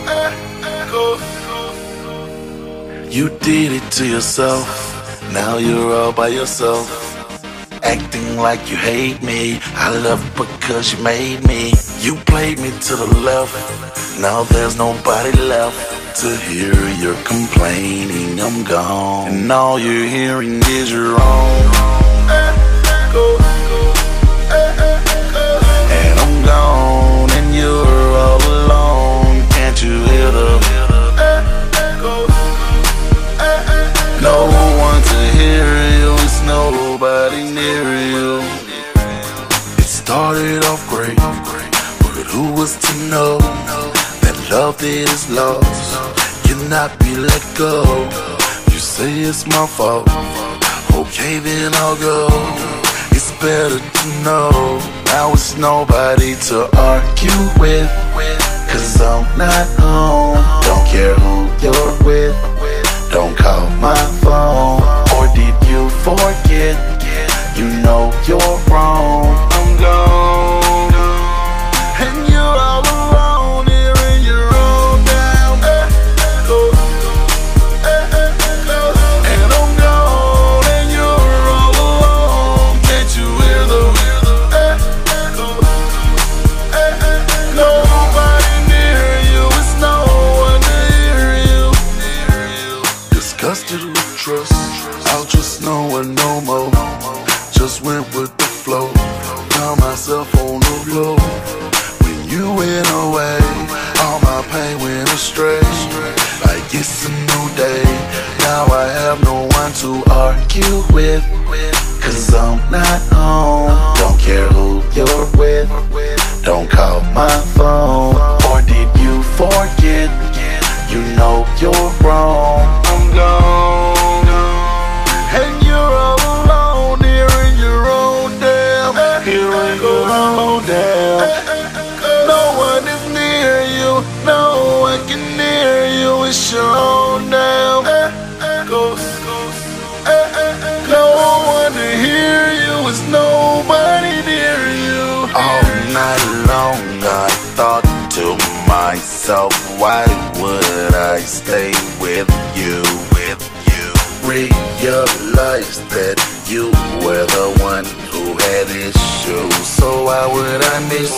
You did it to yourself, now you're all by yourself. Acting like you hate me, I love because you made me. You played me to the left, now there's nobody left to hear your complaining. I'm gone, and all you're hearing is your own. And I'm gone, and you're all alone. Can't you hear the no one to hear you, it's nobody near you. It started off great, but who was to know that love that is lost cannot be let go? You say it's my fault, okay then I'll go. It's better to know now it's nobody to argue with, cause I'm not home. Don't care who you're with, don't call my phone. Or did you forget? You know you're wrong. I'm gone, and you're all alone here in your own damn echo. And I'm gone, and you're all alone. Can't you hear the echo? Nobody near you, it's no one to hear you. Disgusted with trust, I'll just know it no more. Just went with the flow, found myself on the floor. When you went away, all my pain went astray. Like it's a new day, now I have no one to argue with, cause I'm not home. Don't care who you're with, don't call my phone. Or did you forget? You know you're wrong. I'm gone, and you're all alone here in your own damn, here in your own damn. No one is near you, no one can hear you. It's your own damn ghost. No one to hear you, it's nobody near you. All night long I thought to myself, why would I stay with you? Realized that you were the one who had issues, so why would I miss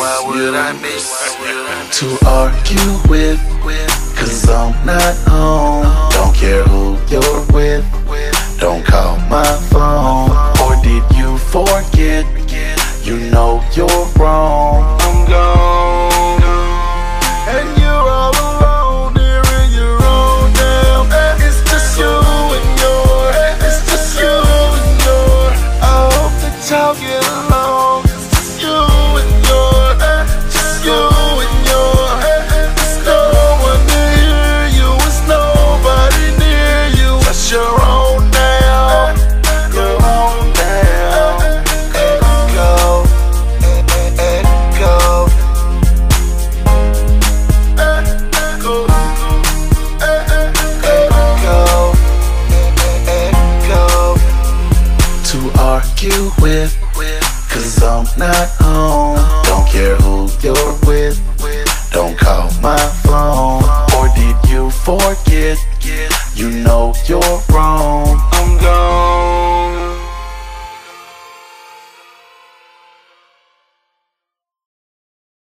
you? To argue with, cause I'm not home. Don't care who you're with, don't call my phone. Or did you forget? You know you're wrong.